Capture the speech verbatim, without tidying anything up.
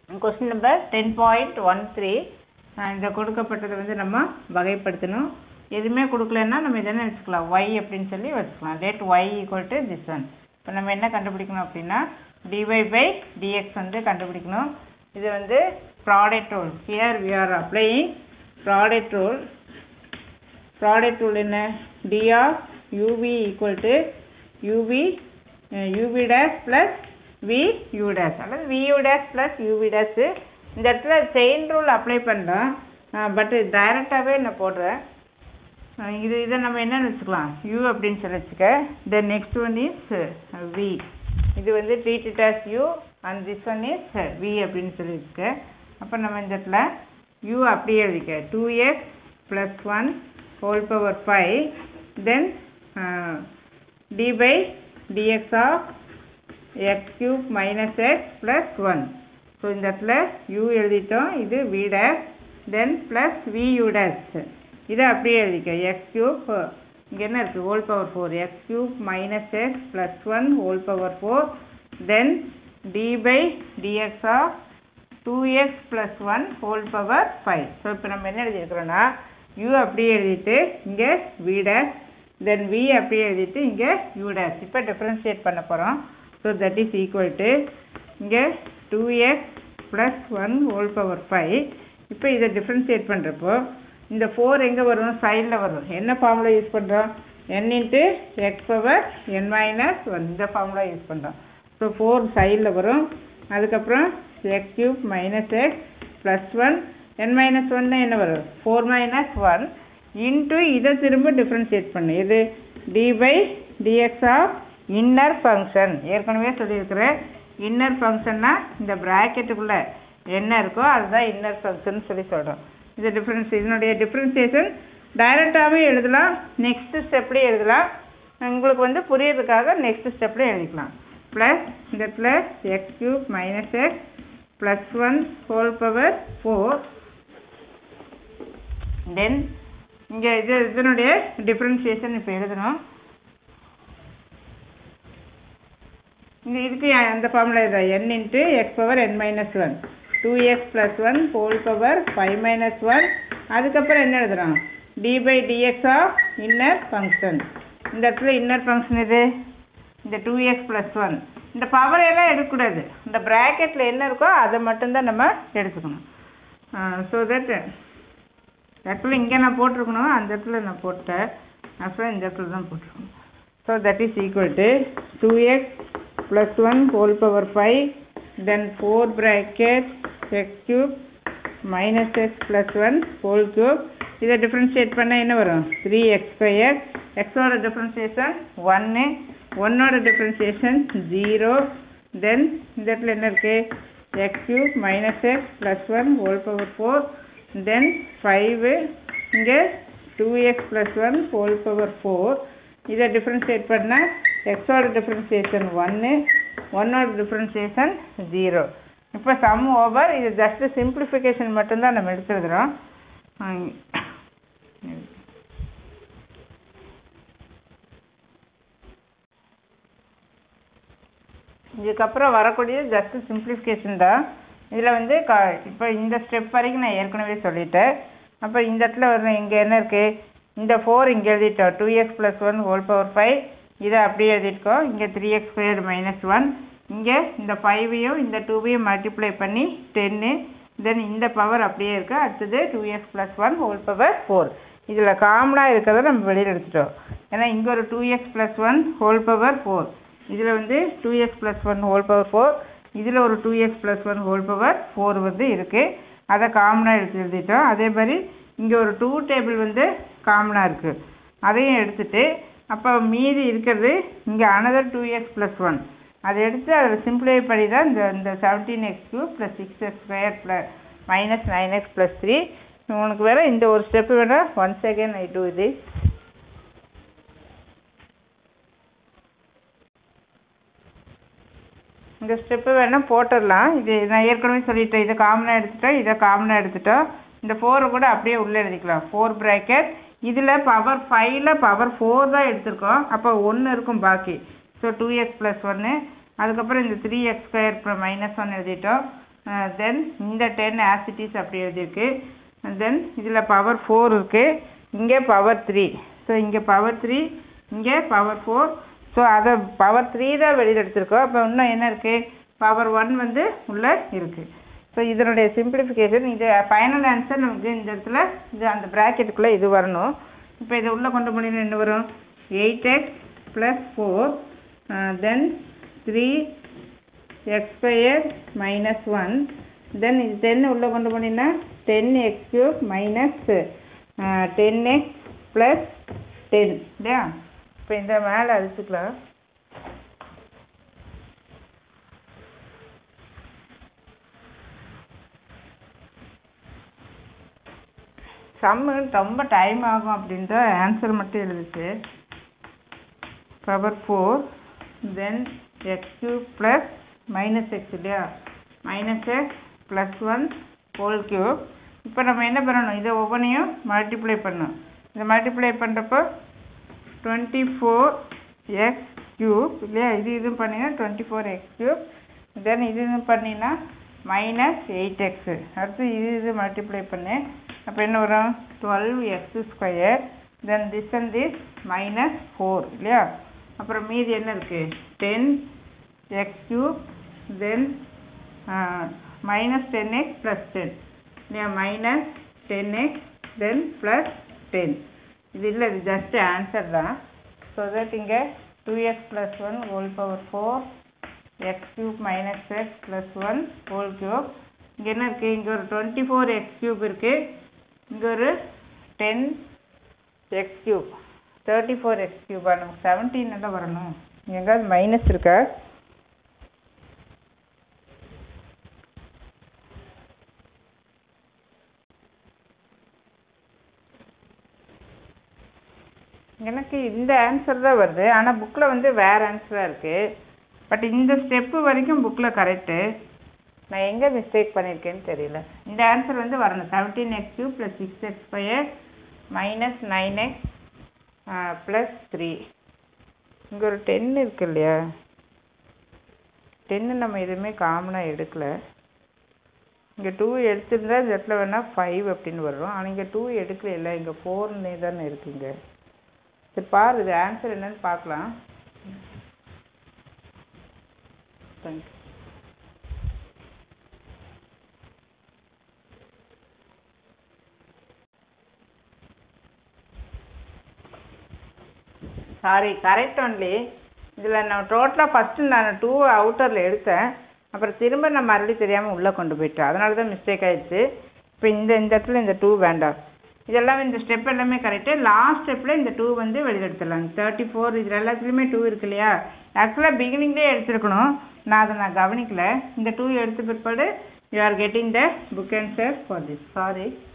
Question number ten point one three இந்த கொடுக்கப்பட்டதை வந்து நம்ம வகைப்படுத்தணும். எதுவுமே கொடுக்கலன்னா நம்ம இதை வச்சுக்கலாம் y அப்படின்னு சொல்லி வச்சுக்கலாம். let y equal to this one. இப்போ நம்ம என்ன கண்டுபிடிக்கணும் அப்படின்னா dy by dx வந்து கண்டுபிடிக்கணும். இது வந்து product rule. here we are applying product rule. product rule என்ன d of uv equal to uv uh, uv dash plus v u dash அல்லது v u dash plus uv dash. இந்த இடத்துல chain rule apply பண்ணுறோம், but டைரெக்டாகவே நான் போடுறேன். இது இதை நம்ம என்னென்னு வச்சுக்கலாம் u அப்படின்னு சொல்லி வச்சுக்க. Then next one is v. இது வந்து treated as u and this one is v அப்படின்னு சொல்லி வச்சுக்க. அப்போ நம்ம இந்த இடத்துல u அப்படியே எழுதிக்க two x plus one whole power five then d by dx of x cube minus x plus one. So இந்த இடத்துல u எழுதிட்டோம், இது v dash then plus v u dash. இதை அப்படியே எழுதிக்க x cube இங்கே என்ன இருக்குது whole power four x cube minus x plus one whole power four then d by dx of two x plus one whole power five. So இப்போ நம்ம என்ன எழுதியிருக்கிறோன்னா u அப்படியே எழுதிட்டு இங்கே v dash then v அப்படியே எழுதிட்டு இங்கே u dash. இப்போ டிஃப்ரென்ஷியேட் பண்ண போகிறோம். So that is equal to இங்கே two x plus one whole power five. இப்போ இதை டிஃப்ரென்ஷியேட் பண்ணுறப்போ இந்த ஃபோர் எங்கே வரும் சைடில் வரும். என்ன ஃபார்முலா யூஸ் பண்ணுறோம் n into x power n minus one இந்த ஃபார்முலா யூஸ் பண்ணுறோம். ஸோ ஃபோர் சைடில் வரும். அதுக்கப்புறம் x cube minus x plus one n minus ஒன்னு என்ன வரும் ஃபோர் மைனஸ் ஒன் இன்ட்டு இதை திரும்ப டிஃப்ரென்ஷியேட் பண்ணு. இது d by dx of inner function. ஏற்கனவே சொல்லியிருக்கிறேன் இன்னர் ஃபங்க்ஷன்னா இந்த ப்ராக்கெட்டுக்குள்ளே என்ன இருக்கோ அதுதான் இன்னர் ஃபங்க்ஷன் சொல்லி சொல்கிறோம். இது டிஃப்ரென்ஸ் இதனுடைய டிஃப்ரென்சியேஷன் டைரெக்டாகவே எழுதலாம், நெக்ஸ்ட் ஸ்டெப்லேயே எழுதலாம். உங்களுக்கு வந்து புரியறதுக்காக நெக்ஸ்ட் ஸ்டெப்லேயே எழுதிக்கலாம். ப்ளஸ் இந்த இடத்துல x cube minus x plus one whole power four then இங்கே இது இதனுடைய டிஃப்ரென்சியேஷன் இப்போ எழுதணும். இங்கே இதுக்கு அந்த ஃபார்முலா இதான் n into x power n minus one two x plus one whole power five minus one. அதுக்கப்புறம் என்ன எழுதுகிறோம் d by dx of inner function. இந்த இடத்துல இன்னர் ஃபங்க்ஷன் இது இந்த டூ எக்ஸ் ப்ளஸ் ஒன். இந்த பவரையெல்லாம் எடுக்கக்கூடாது, இந்த ப்ராக்கெட்டில் என்ன இருக்கோ அதை மட்டும்தான் நம்ம எடுத்துக்கணும். ஸோ தட் ஆக்சுவலி இங்கே நான் போட்டிருக்கணும், அந்த இடத்துல நான் போட்டேன், அப்புறம் இந்த இடத்துல தான் போட்டிருக்கணும். So that is equal to two x plus one whole power five then four bracket x cube minus x plus one whole cube. இதை டிஃப்ரென்ஷியேட் பண்ணால் என்ன வரும் த்ரீ எக்ஸ் ஸ்கொயர். எக்ஸோட டிஃப்ரென்ஷியேஷன் ஒன்று, ஒன்னோட டிஃப்ரென்ஷியேஷன் ஜீரோ. தென் இந்த இடத்துல என்ன இருக்குது x cube minus x plus one whole power four then five இங்கே two x plus one whole power four. இதை டிஃப்ரென்ஷியேட் பண்ணால் எக்ஸோட டிஃப்ரென்ஷியேஷன் ஒன்று, ஒன்னோட டிஃப்ரென்ஷியேஷன் ஜீரோ. இப்போ சம் ஓவர். இது ஜஸ்ட்டு சிம்பிளிஃபிகேஷன் மட்டும்தான் நம்ம எடுத்துருக்குறோம். இதுக்கப்புறம் வரக்கூடிய ஜஸ்ட்டு சிம்பிளிஃபிகேஷன் தான். இதில் வந்து க இப்போ இந்த ஸ்டெப் வரைக்கும் நான் ஏற்கனவே சொல்லிட்டேன். அப்போ இந்த இடத்துல வரும் இங்கே என்ன இருக்குது இந்த ஃபோர் இங்கே எழுதிட்டோம் two x plus one whole power five. இதை அப்படியே எழுதியிருக்கோம். இங்கே three x square minus one. இங்கே இந்த ஃபைவையும் இந்த டூவையும் மல்டிப்ளை பண்ணி டென்னு. தென் இந்த பவர் அப்படியே இருக்குது. அடுத்தது two x plus one whole power four. இதில் காமனாக இருக்கிறத நம்ம வெளியில் எடுத்துட்டோம். ஏன்னா இங்கே ஒரு two x plus one whole power four, இதில் வந்து two x plus one whole power four, இதில் ஒரு two x plus one whole power four வந்து இருக்குது. அதை காமனாக எடுத்து எழுதிட்டோம். அதே மாதிரி இங்கே ஒரு டூ டேபிள் வந்து காமனாக இருக்குது, அதையும் எடுத்துகிட்டு அப்போ மீதி இருக்கிறது இங்கே another two x plus one அதை எடுத்து அதில் சிம்பிளை பண்ணி தான் இந்த இந்த seventeen x cube plus six x square plus minus nine x plus three. உனக்கு வேறு இந்த ஒரு ஸ்டெப்பு வேணால் ஒன் செகண்ட் ஐ டூ இது. இந்த ஸ்டெப்பு வேணால் போட்டுடலாம். இது நான் ஏற்கனவே சொல்லிட்டேன், இதை காமனாக எடுத்துட்டோம், இதை காமனாக எடுத்துட்டோம். இந்த ஃபோரை கூட அப்படியே உள்ளே எழுதிக்கலாம். ஃபோர் ப்ராக்கெட் இதில் பவர் ஃபைவ்ல பவர் ஃபோர் தான் எடுத்திருக்கோம். அப்போ ஒன்று இருக்கும் பாக்கி. ஸோ டூ எக்ஸ் ப்ளஸ் ஒன்று. அதுக்கப்புறம் இந்த three x square minus one எழுதிட்டோம். தென் இந்த டென் ஆஸ் இட் இஸ் அப்படி எழுதியிருக்கு. தென் இதில் பவர் ஃபோர் இருக்குது, இங்கே பவர் த்ரீ. ஸோ இங்கே பவர் த்ரீ, இங்கே பவர் ஃபோர். ஸோ அதை பவர் த்ரீ தான் வெளியில் எடுத்திருக்கோம். அப்போ இன்னும் என்ன இருக்குது, பவர் ஒன் வந்து உள்ளே இருக்குது. ஸோ இதனுடைய சிம்பிளிஃபிகேஷன், இது ஃபைனல் ஆன்சர் நமக்கு இந்த இடத்துல இது அந்த ப்ராக்கெட்டுக்குள்ளே இது வரணும். இப்போ இதை உள்ளே கொண்டு போனீங்கன்னா என்ன வரும், eight x plus four then three x square minus one. Then இது டென் உள்ளே கொண்டு போனீங்கன்னா ten x cube minus ten x plus ten இல்லையா. இப்போ இந்த மேலே அழிச்சுக்கலாம். சம்மு ரொம்ப டைம் ஆகும் அப்படின்ற ஆன்சர் மட்டும் எழுதிச்சு. Power four then x cube plus minus x இல்லையா, minus x plus one whole cube. இப்போ நம்ம என்ன பண்ணணும், இதை ஒவ்வொன்றையும் மல்டிப்ளை பண்ணணும். இதை மல்டிப்ளை பண்ணுறப்போ டுவெண்ட்டி ஃபோர் எக்ஸ் கியூப் இல்லையா, இது இது பண்ணிங்கன்னா twenty four x cube. Then இது இது பண்ணிங்கன்னா மைனஸ் எயிட் எக்ஸு. அடுத்து இது இது மல்டிப்ளை பண்ணு, அப்போ என்ன வரும், twelve x square. Then this and this minus four இல்லையா. அப்புறம் மீதி என்ன இருக்குது, ten x cube then minus ten x plus ten இல்லையா, minus ten x then plus ten. இது இல்லை, இது ஜஸ்ட் ஆன்சர் தான். ஸோ தட் இங்கே two x plus one whole power four x cube minus x plus one whole cube. இங்கே என்ன இருக்குது, இங்கே ஒரு டுவெண்ட்டி ஃபோர் எக்ஸ் கியூப் இருக்குது, இங்கே ஒரு ten x cube, thirty four x கியூபா, நமக்கு செவன்டீன் தான் வரணும். எங்காவது மைனஸ் இருக்கா, எனக்கு இந்த ஆன்சர் தான் வருது. ஆனால் புக்கில் வந்து வேறு ஆன்சராக இருக்குது. பட் இந்த ஸ்டெப்பு வரைக்கும் புக்கில் கரெக்டு. நான் எங்கே மிஸ்டேக் பண்ணியிருக்கேன்னு தெரியல. இந்த ஆன்சர் வந்து வரணும், seventeen x cube plus six x square minus nine x plus three. இங்கே ஒரு டென் இருக்கு இல்லையா, டென்னு நம்ம எதுவுமே காமனாக எடுக்கலை. இங்கே டூ எடுத்துருந்தா இந்த இடத்துல வேணால் ஃபைவ் அப்படின்னு வரும். ஆனால் இங்கே டூ எடுக்கல இல்லை, இங்கே ஃபோர்னே தானே இருக்குங்க. சரி பாரு, இது ஆன்சர் என்னன்னு பார்க்கலாம். தேங்க்யூ. Sorry, correct only. இதில் நான் டோட்டலாக ஃபஸ்ட்டு நான் டூ அவுட்டரில் எடுத்தேன், அப்புறம் திரும்ப நான் மறுபடியும் தெரியாமல் உள்ளே கொண்டு போயிட்டேன். அதனால தான் மிஸ்டேக் ஆகிடுச்சு. இப்போ இந்த இந்த இடத்துல இந்த டூ வேண்டாம். இதெல்லாம் இந்த ஸ்டெப் எல்லாமே கரெக்டு. லாஸ்ட் ஸ்டெப்பில் இந்த டூ வந்து வெளியில் எடுத்துடலாம். தேர்ட்டி ஃபோர் இதில் எல்லாத்துலேயுமே டூ இருக்கு இல்லையா. ஆக்சுவலாக பிகினிங்லேயே எடுத்துருக்கணும், நான் அதை நான் கவனிக்கல. இந்த டூ எடுத்த பிற்பாடு you are getting the book answer for this. Sorry.